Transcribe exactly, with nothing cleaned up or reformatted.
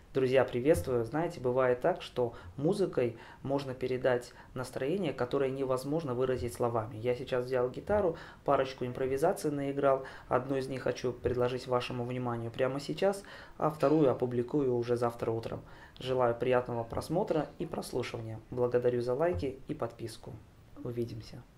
Друзья, приветствую. Знаете, бывает так, что музыкой можно передать настроение, которое невозможно выразить словами. Я сейчас взял гитару, парочку импровизаций наиграл. Одну из них хочу предложить вашему вниманию прямо сейчас, а вторую опубликую уже завтра утром. Желаю приятного просмотра и прослушивания. Благодарю за лайки и подписку. Увидимся.